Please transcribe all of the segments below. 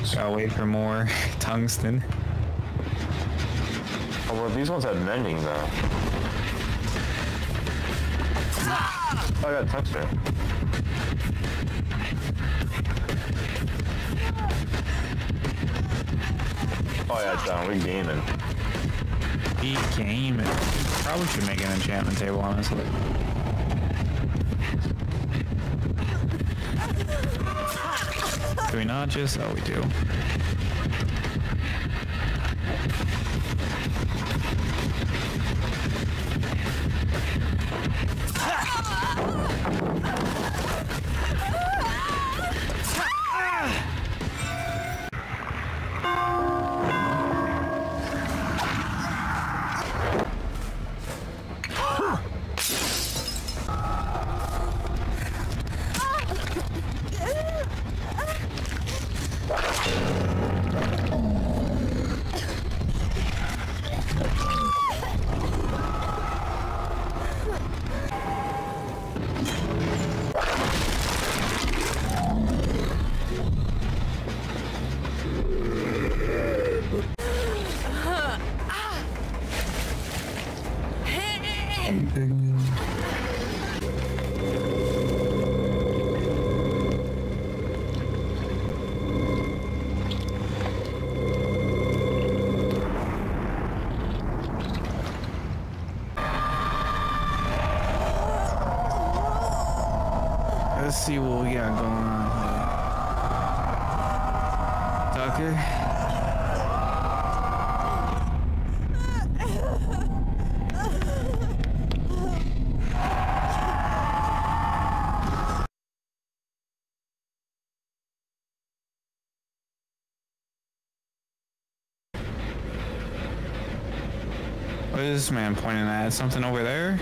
Gotta wait for more tungsten. Oh, well, these ones have mending though. Oh, I got tungsten. Oh yeah, it's down. We gaming. We gaming. Probably should make an enchantment table, honestly. Do we not just? Oh, we do. Let's see what we got going on here. Tucker? What is this man pointing at? Something over there?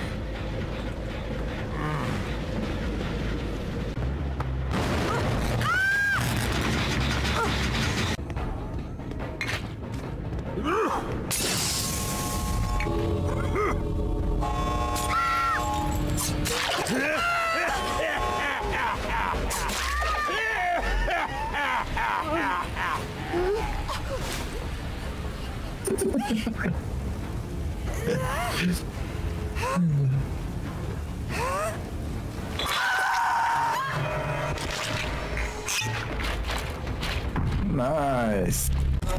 Nice.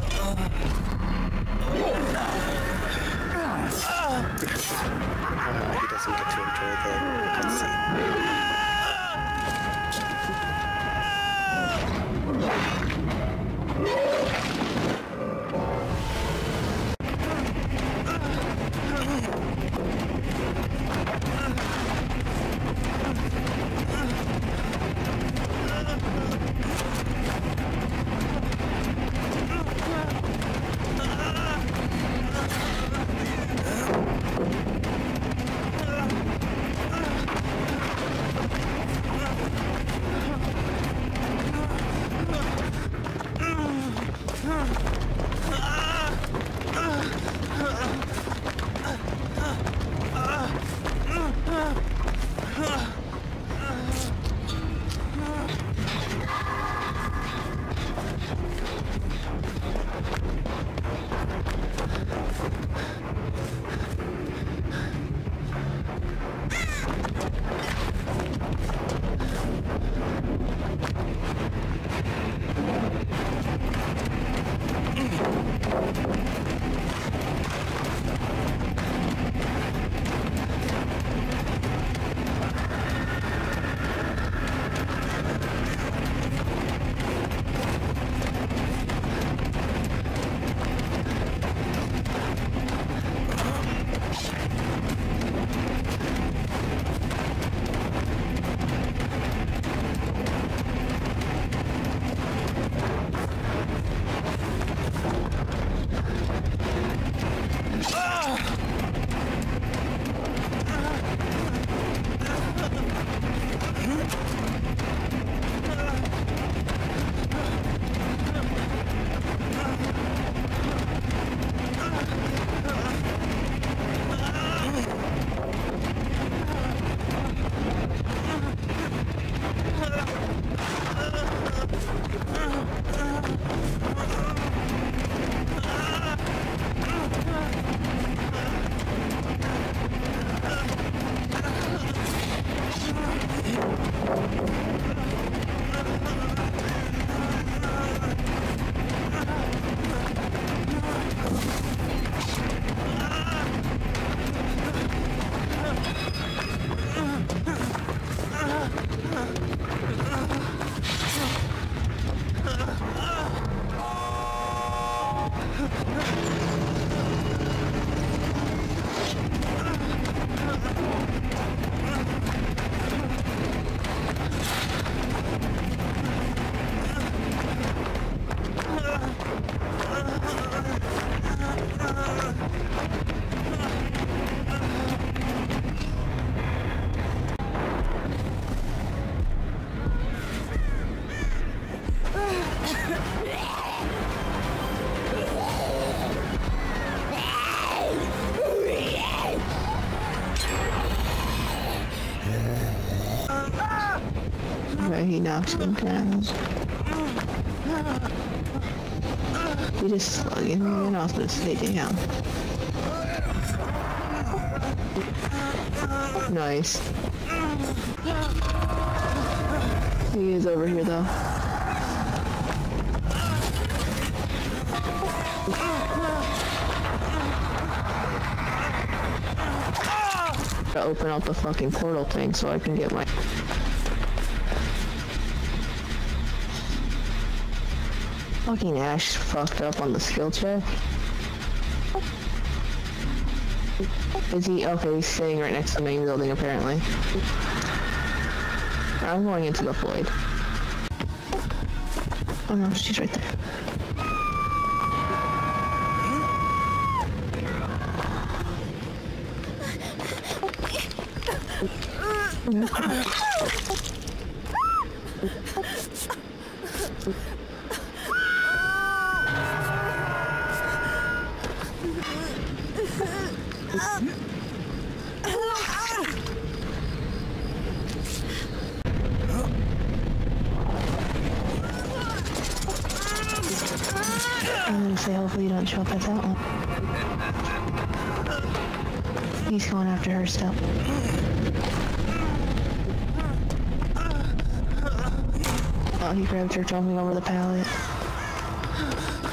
He doesn't get to enjoy the cutscene. way he knocks him down. He just slugging me and off to stay down. Nice. He is over here though. To open up the fucking portal thing so I can get my... Fucking Ash fucked up on the skill check. Is he? Okay, he's sitting right next to the main building apparently. I'm going into the void. Oh no, she's right there. I'm gonna say hopefully you don't show up at that one. He's going after her still. Oh, he grabbed her jumping over the pallet.